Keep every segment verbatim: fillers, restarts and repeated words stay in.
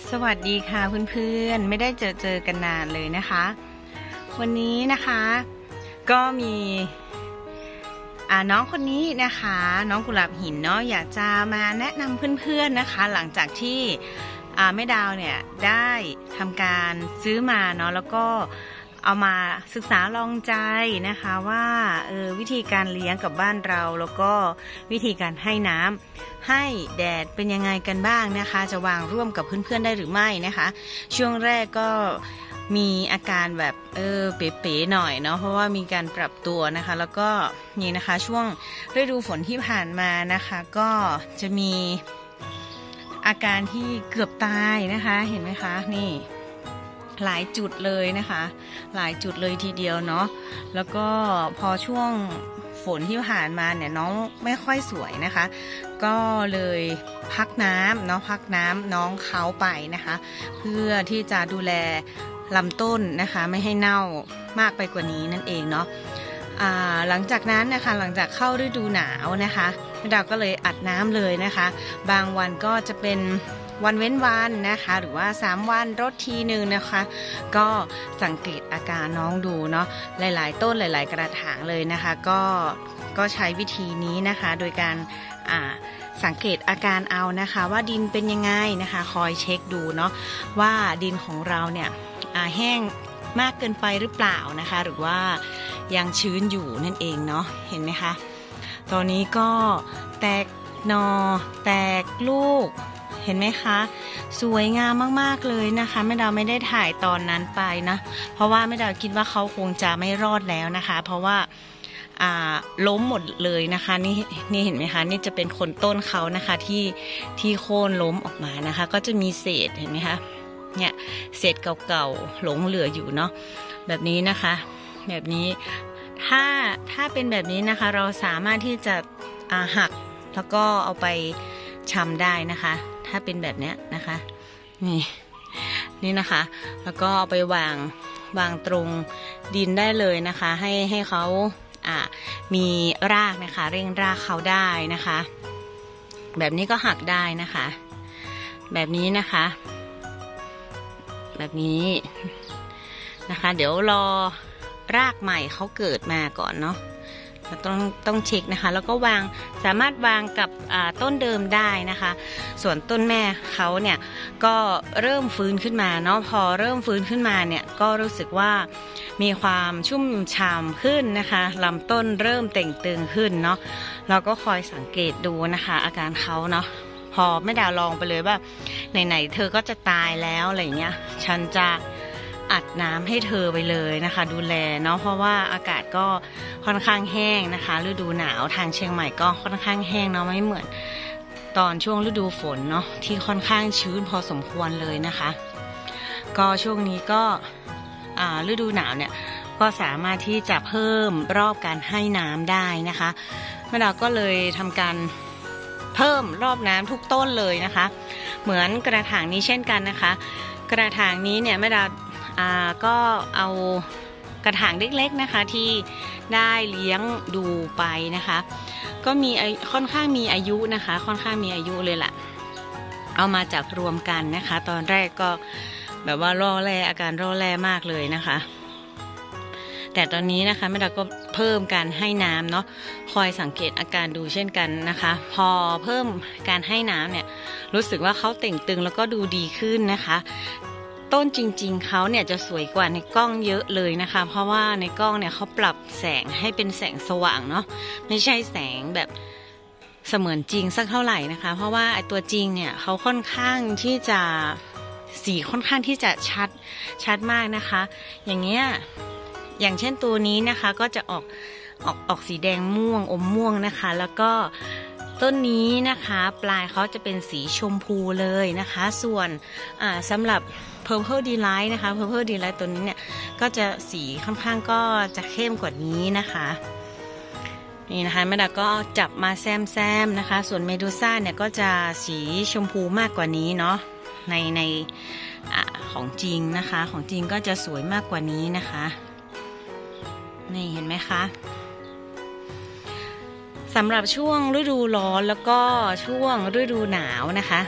สวัสดีค่ะเพื่อนๆไม่ได้เจอเจอกันนานเลยนะคะวันนี้นะคะก็มีอ่าน้องคนนี้นะคะน้องกุหลาบหินเนาะอยากจะมาแนะนำเพื่อนๆนะคะหลังจากที่อ่าแม่ดาวเนี่ยได้ทำการซื้อมาเนาะแล้วก็เอามาศึกษาลองใจนะคะว่าเออวิธีการเลี้ยงกับบ้านเราแล้วก็วิธีการให้น้ำให้แดดเป็นยังไงกันบ้างนะคะจะวางร่วมกับเพื่อนๆได้หรือไม่นะคะช่วงแรกก็มีอาการแบบเออเป๋ๆหน่อยเนาะเพราะว่ามีการปรับตัวนะคะแล้วก็นี่นะคะช่วงฤดูฝนที่ผ่านมานะคะก็จะมีอาการที่เกือบตายนะคะเห็นไหมคะนี่หลายจุดเลยนะคะหลายจุดเลยทีเดียวเนาะแล้วก็พอช่วงฝนที่ผ่านมาเนี่ยน้องไม่ค่อยสวยนะคะก็เลยพักน้ำเนาะพักน้ำน้องเขาไปนะคะเพื่อที่จะดูแลลำต้นนะคะไม่ให้เน่ามากไปกว่านี้นั่นเองเนาะอ่าหลังจากนั้นนะคะหลังจากเข้าฤดูหนาวนะคะเราก็เลยอัดน้ำเลยนะคะบางวันก็จะเป็นวันเว้นวันนะคะหรือว่าสามวันรดทีหนึ่งนะคะก็สังเกตอาการน้องดูเนาะหลายๆต้นหลายๆกระถางเลยนะคะก็ก็ใช้วิธีนี้นะคะโดยการอ่าสังเกตอาการเอานะคะว่าดินเป็นยังไงนะคะคอยเช็คดูเนาะว่าดินของเราเนี่ยอ่าแห้งมากเกินไปหรือเปล่านะคะหรือว่ายังชื้นอยู่นั่นเองเนาะเห็นไหมคะตอนนี้ก็แตกหน่อแตกลูกเห็นไหมคะสวยงามมากๆเลยนะคะแม่ดาวไม่ได้ถ่ายตอนนั้นไปนะเพราะว่าแม่ดาวคิดว่าเขาคงจะไม่รอดแล้วนะคะเพราะว่าอ่าล้มหมดเลยนะคะนี่นี่เห็นไหมคะนี่จะเป็นคนต้นเขานะคะที่ที่โค่นล้มออกมานะคะก็จะมีเศษเห็นไหมคะเนี่ยเศษเก่าๆหลงเหลืออยู่เนาะแบบนี้นะคะแบบนี้ถ้าถ้าเป็นแบบนี้นะคะเราสามารถที่จะอ่าหักแล้วก็เอาไปชำได้นะคะถ้าเป็นแบบนี้นะคะนี่นี่นะคะแล้วก็เอาไปวางวางตรงดินได้เลยนะคะให้ให้เขาอ่ามีรากนะคะเร่งรากเขาได้นะคะแบบนี้ก็หักได้นะคะแบบนี้นะคะแบบนี้นะคะเดี๋ยวรอรากใหม่เขาเกิดมาก่อนเนาะต้องต้องเช็คนะคะแล้วก็วางสามารถวางกับต้นเดิมได้นะคะส่วนต้นแม่เขาเนี่ยก็เริ่มฟื้นขึ้นมาเนาะพอเริ่มฟื้นขึ้นมาเนี่ยก็รู้สึกว่ามีความชุ่มฉ่ำขึ้นนะคะลำต้นเริ่มเต่งตึงขึ้นเนาะเราก็คอยสังเกตดูนะคะอาการเขาเนาะพอแม่ดาวลองไปเลยว่าไหนๆเธอก็จะตายแล้วอะไรเงี้ยฉันจะอัดน้ำให้เธอไปเลยนะคะดูแลเนาะเพราะว่าอากาศก็ค่อนข้างแห้งนะคะฤดูหนาวทางเชียงใหม่ก็ค่อนข้างแห้งเนาะไม่เหมือนตอนช่วงฤดูฝนเนาะที่ค่อนข้างชื้นพอสมควรเลยนะคะก็ช่วงนี้ก็อ่าฤดูหนาวเนี่ยก็สามารถที่จะเพิ่มรอบการให้น้ำได้นะคะแม่ดาวก็เลยทำการเพิ่มรอบน้ำทุกต้นเลยนะคะเหมือนกระถางนี้เช่นกันนะคะกระถางนี้เนี่ยแม่ดาวอ่าก็เอากระถางเล็กๆนะคะที่ได้เลี้ยงดูไปนะคะก็มีค่อนข้างมีอายุนะคะค่อนข้างมีอายุเลยแหละเอามาจับรวมกันนะคะตอนแรกก็แบบว่าร่อแร่อาการร่อแร่มากเลยนะคะแต่ตอนนี้นะคะแม่ดาก็เพิ่มการให้น้ำเนาะคอยสังเกตอาการดูเช่นกันนะคะพอเพิ่มการให้น้ำเนี่ยรู้สึกว่าเขาเต่งตึงแล้วก็ดูดีขึ้นนะคะต้นจริงๆเขาเนี่ยจะสวยกว่าในกล้องเยอะเลยนะคะเพราะว่าในกล้องเนี่ยเขาปรับแสงให้เป็นแสงสว่างเนาะไม่ใช่แสงแบบเสมือนจริงสักเท่าไหร่นะคะเพราะว่าไอ้ตัวจริงเนี่ยเขาค่อนข้างที่จะสีค่อนข้างที่จะชัดชัดมากนะคะอย่างเงี้ยอย่างเช่นตัวนี้นะคะก็จะออกออกออกสีแดงม่วงอมม่วงนะคะแล้วก็ต้นนี้นะคะปลายเขาจะเป็นสีชมพูเลยนะคะส่วนอ่าสำหรับ Purple Delight นะคะ Purple Delight ตัวนี้เนี่ยก็จะสีค่อนข้างก็จะเข้มกว่านี้นะคะนี่นะคะแม่ดาก็จับมาแซมๆนะคะส่วนเมดูซ่าเนี่ยก็จะสีชมพูมากกว่านี้เนาะในในอ่าของจริงนะคะของจริงก็จะสวยมากกว่านี้นะคะนี่เห็นไหมคะสำหรับช่วงฤดูร้อนแล้วก็ช่วงฤดูหนาวนะคะ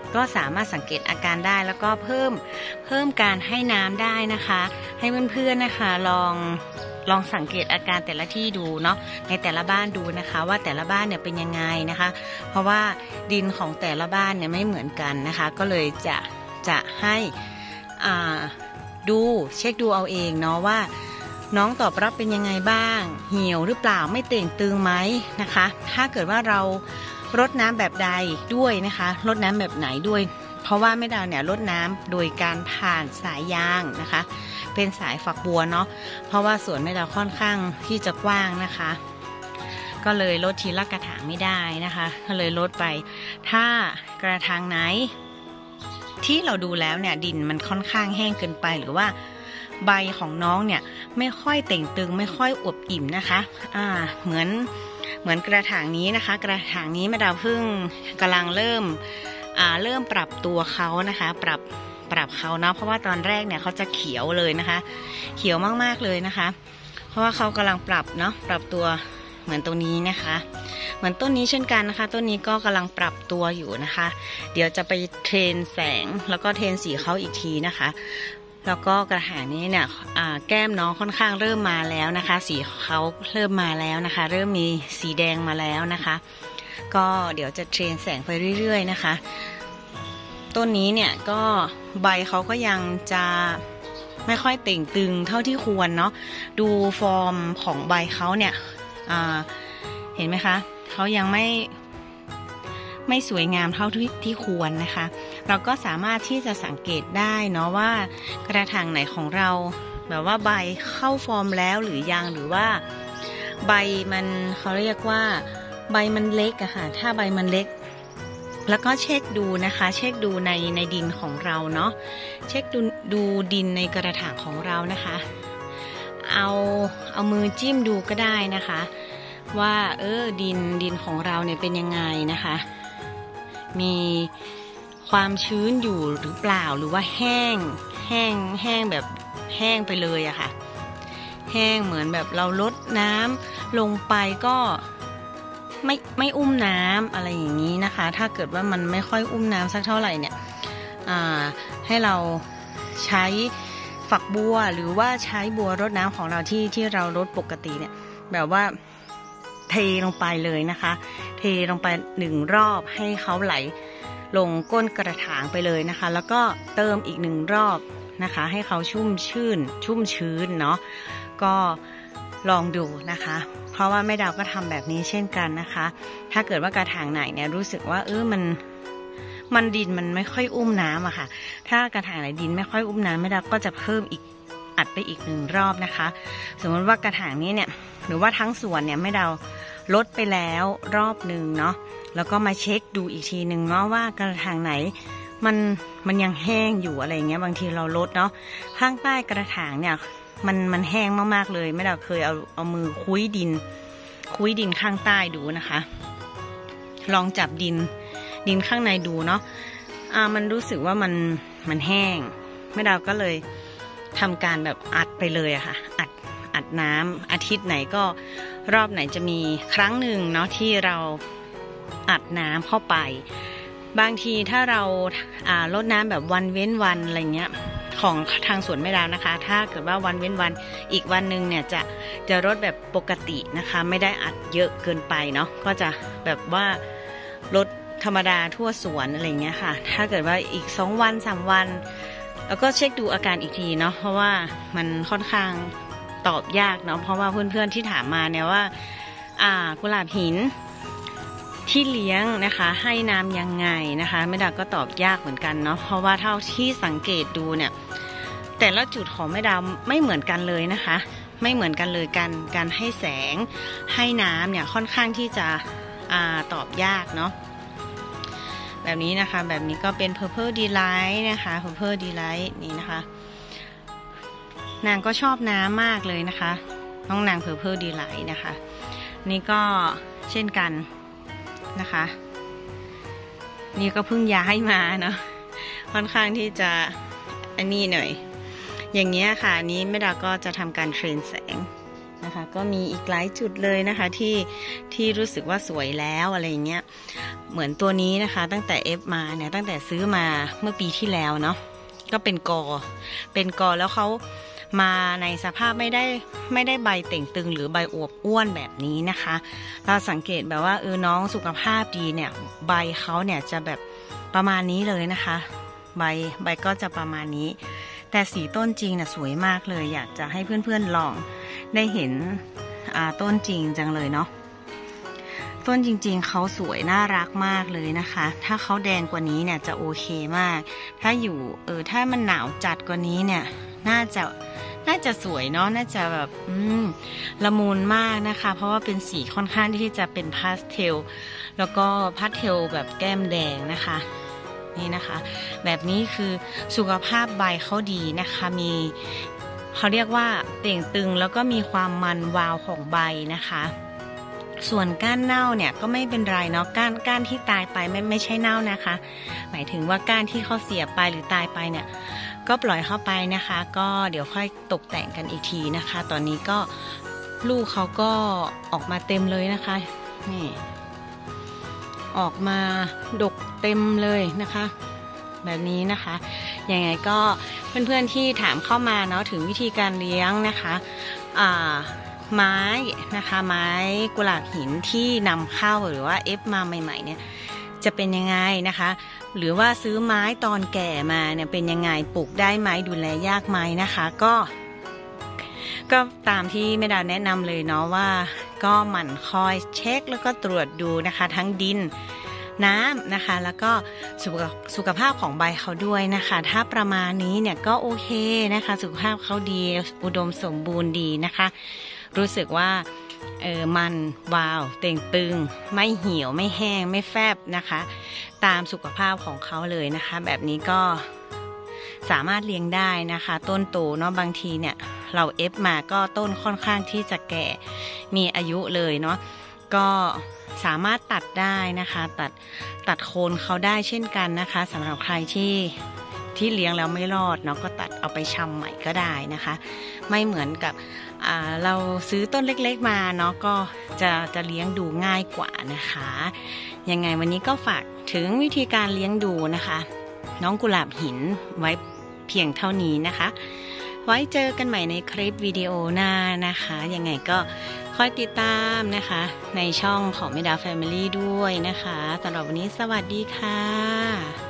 ก็สามารถสังเกตอาการได้แล้วก็เพิ่มเพิ่มการให้น้ำได้นะคะให้เพื่อนๆนะคะลองลองสังเกตอาการแต่ละที่ดูเนาะในแต่ละบ้านดูนะคะว่าแต่ละบ้านเนี่ยเป็นยังไงนะคะเพราะว่าดินของแต่ละบ้านเนี่ยไม่เหมือนกันนะคะก็เลยจะจะให้อ่าดูเช็คดูเอาเองเนาะว่าน้องตอบรับเป็นยังไงบ้างเหี่ยวหรือเปล่าไม่เต่งตึงไหมนะคะถ้าเกิดว่าเรารดน้ำแบบใดด้วยนะคะรดน้ำแบบไหนด้วยเพราะว่าแม่ดาวเนี่ยรดน้ำโดยการผ่านสายยางนะคะเป็นสายฝักบัวเนาะเพราะว่าสวนแม่ดาวค่อนข้างที่จะกว้างนะคะก็เลยลดทีละกระถางไม่ได้นะคะก็เลยลดไปถ้ากระถางไหนที่เราดูแล้วเนี่ยดินมันค่อนข้างแห้งเกินไปหรือว่าใบของน้องเนี่ยไม่ค่อยเต่งตึงไม่ค่อยอวบอิ่มนะคะอ่าเหมือนเหมือนกระถางนี้นะคะกระถางนี้แม่ดาวเพิ่งกำลังเริ่มอ่าเริ่มปรับตัวเขานะคะปรับปรับเขาเนาะเพราะว่าตอนแรกเนี่ยเขาจะเขียวเลยนะคะเขียวมากๆเลยนะคะเพราะว่าเขากำลังปรับเนาะปรับตัวเหมือนตรงนี้นะคะเหมือนต้นนี้เช่นกันนะคะต้นนี้ก็กำลังปรับตัวอยู่นะคะเดี๋ยวจะไปเทรนแสงแล้วก็เทรนสีเขาอีกทีนะคะแล้วก็กระถางนี้เนี่ยแก้มน้องค่อนข้างเริ่มมาแล้วนะคะสีเขาเริ่มมาแล้วนะคะเริ่มมีสีแดงมาแล้วนะคะก็เดี๋ยวจะเทรนแสงไปเรื่อยๆนะคะต้นนี้เนี่ยก็ใบเขาก็ยังจะไม่ค่อยเต่งตึงเท่าที่ควรเนาะดูฟอร์มของใบเขาเนี่ยเห็นไหมคะเขายังไม่ไม่สวยงามเท่าที่ที่ควรนะคะเราก็สามารถที่จะสังเกตได้เนาะว่ากระถางไหนของเราแบบว่าใบเข้าฟอร์มแล้วหรือยังหรือว่าใบมันเขาเรียกว่าใบมันเล็กอะค่ะถ้าใบมันเล็กแล้วก็เช็คดูนะคะเช็คดูในในดินของเราเนาะเช็คดูดูดินในกระถางของเรานะคะเอาเอามือจิ้มดูก็ได้นะคะว่าเออดินดินของเราเนี่ยเป็นยังไงนะคะมีความชื้นอยู่หรือเปล่าหรือว่าแห้งแห้งแห้งแบบแห้งไปเลยอะค่ะแห้งเหมือนแบบเราลดน้ำลงไปก็ไม่ไม่อุ้มน้ำอะไรอย่างนี้นะคะถ้าเกิดว่ามันไม่ค่อยอุ้มน้ำสักเท่าไหร่เนี่ยให้เราใช้ฝักบัวหรือว่าใช้บัวรดน้ำของเราที่ที่เรารดปกติเนี่ยแบบว่าเทลงไปเลยนะคะเทลงไปหนึ่งรอบให้เขาไหลลงก้นกระถางไปเลยนะคะแล้วก็เติมอีกหนึ่งรอบนะคะให้เขาชุ่มชื่นชุ่มชื้นเนาะก็ลองดูนะคะเพราะว่าแม่ดาวก็ทำแบบนี้เช่นกันนะคะถ้าเกิดว่ากระถางไหนเนี่ยรู้สึกว่าเออมันมันดินมันไม่ค่อยอุ้มน้ำอะค่ะถ้ากระถางไหนดินไม่ค่อยอุ้มน้ำแม่ดาวก็จะเพิ่มอีกอัดไปอีกหนึ่งรอบนะคะสมมติว่ากระถางนี้เนี่ยหรือว่าทั้งสวนเนี่ยแม่ดาวลดไปแล้วรอบหนึ่งเนาะแล้วก็มาเช็คดูอีกทีหนึ่งเนาะว่ากระถางไหนมันมันยังแห้งอยู่อะไรเงี้ยบางทีเราลดเนาะข้างใต้กระถางเนี่ยมันมันแห้งมากๆเลยแม่ดาวเคยเอาเอามือคุ้ยดินคุ้ยดินข้างใต้ดูนะคะลองจับดินดินข้างในดูเนาะอ่ามันรู้สึกว่ามันมันแห้งแม่ดาวก็เลยทำการแบบอัดไปเลยอะค่ะอัดอัดน้ำอาทิตย์ไหนก็รอบไหนจะมีครั้งหนึ่งเนาะที่เราอัดน้ำเข้าไปบางทีถ้าเราอ่าลดน้ำแบบวันเว้นวันอะไรเงี้ยของทางสวนแม่ดาวนะคะถ้าเกิดว่าวันเว้นวันอีกวันหนึ่งเนี่ยจะจะรดแบบปกตินะคะไม่ได้อัดเยอะเกินไปเนาะก็จะแบบว่าลดธรรมดาทั่วสวนอะไรเงี้ยค่ะถ้าเกิดว่าอีกสองวันสามวันแล้วก็เช็คดูอาการอีกทีเนาะเพราะว่ามันค่อนข้างตอบยากเนาะเพราะว่าเพื่อนๆที่ถามมาเนี่ยว่าอ่ากุหลาบหินที่เลี้ยงนะคะให้น้ำยังไงนะคะแม่ดาวก็ตอบยากเหมือนกันเนาะเพราะว่าเท่าที่สังเกตดูเนี่ยแต่ละจุดของแม่ดาวไม่เหมือนกันเลยนะคะไม่เหมือนกันเลยการการให้แสงให้น้ำเนี่ยค่อนข้างที่จะอ่าตอบยากเนาะแบบนี้นะคะแบบนี้ก็เป็น Purple Delight นะคะ Purple Delight นี่นะคะนางก็ชอบน้ำมากเลยนะคะน้องนาง Purple Delight นะคะนี่ก็เช่นกันนะคะนี่ก็เพิ่งย้ายมาเนาะค่อนข้างที่จะอันนี้หน่อยอย่างเงี้ยค่ะอันนี้แม่ดาก็จะทำการเทรนแสงนะคะก็มีอีกหลายจุดเลยนะคะที่ที่รู้สึกว่าสวยแล้วอะไรอย่างเงี้ยเหมือนตัวนี้นะคะตั้งแต่เอฟมาเนี่ยตั้งแต่ซื้อมาเมื่อปีที่แล้วเนาะก็เป็นกอเป็นกอแล้วเขามาในสภาพไม่ได้ไม่ได้ใบเต่งตึงหรือใบอวบอ้วนแบบนี้นะคะเราสังเกตแบบว่าเออน้องสุขภาพดีเนี่ยใบเขาเนี่ยจะแบบประมาณนี้เลยนะคะใบใบก็จะประมาณนี้แต่สีต้นจริงน่ะสวยมากเลยอยากจะให้เพื่อนๆลองได้เห็นอ่าต้นจริงจังเลยเนาะต้นจริงๆเขาสวยน่ารักมากเลยนะคะถ้าเขาแดงกว่านี้เนี่ยจะโอเคมากถ้าอยู่เออถ้ามันหนาวจัดกว่านี้เนี่ยน่าจะน่าจะสวยเนาะน่าจะแบบอืมละมุนมากนะคะเพราะว่าเป็นสีค่อนข้างที่จะเป็นพาสเทลแล้วก็พาสเทลแบบแก้มแดงนะคะนี่นะคะแบบนี้คือสุขภาพใบเขาดีนะคะมีเขาเรียกว่าเต่งตึงแล้วก็มีความมันวาวของใบนะคะส่วนก้านเน่าเนี่ยก็ไม่เป็นไรเนาะก้านก้านที่ตายไปไม่ไม่ใช่เน่านะคะหมายถึงว่าก้านที่เขาเสียไปหรือตายไปเนี่ยก็ปล่อยเข้าไปนะคะก็เดี๋ยวค่อยตกแต่งกันอีกทีนะคะตอนนี้ก็ลูกเขาก็ออกมาเต็มเลยนะคะนี่ออกมาดกเต็มเลยนะคะแบบนี้นะคะยังไงก็เพื่อนๆที่ถามเข้ามาเนาะถึงวิธีการเลี้ยงนะคะอ่าไม้นะคะไม้กุหลาบหินที่นำเข้าหรือว่าเอฟมาใหม่ๆเนี่ยจะเป็นยังไงนะคะหรือว่าซื้อไม้ตอนแก่มาเนี่ยเป็นยังไงปลูกได้ไหมดูแลยากไหมนะคะก็ก็ตามที่แม่ดาวแนะนำเลยเนาะว่าก็หมั่นคอยเช็คแล้วก็ตรวจดูนะคะทั้งดินน้ำนะคะแล้วก็สุขสุขภาพของใบเขาด้วยนะคะถ้าประมาณนี้เนี่ยก็โอเคนะคะสุขภาพเขาดีอุดมสมบูรณ์ดีนะคะรู้สึกว่าเออมันวาวเต่งตึงไม่เหี่ยวไม่แห้งไม่แฟบนะคะตามสุขภาพของเขาเลยนะคะแบบนี้ก็สามารถเลี้ยงได้นะคะต้นโตเนาะบางทีเนี่ยเราเอฟมาก็ต้นค่อนข้างที่จะแก่มีอายุเลยเนาะก็สามารถตัดได้นะคะตัดตัดโคนเขาได้เช่นกันนะคะสำหรับใครที่ที่เลี้ยงแล้วไม่รอดเนาะก็ตัดเอาไปชำใหม่ก็ได้นะคะไม่เหมือนกับเราซื้อต้นเล็กๆมาเนาะก็จะจะเลี้ยงดูง่ายกว่านะคะยังไงวันนี้ก็ฝากถึงวิธีการเลี้ยงดูนะคะน้องกุหลาบหินไว้เพียงเท่านี้นะคะไว้เจอกันใหม่ในคลิปวิดีโอหน้านะคะยังไงก็คอยติดตามนะคะในช่องของแม่ดาวแฟมิลี่ด้วยนะคะสำหรับวันนี้สวัสดีค่ะ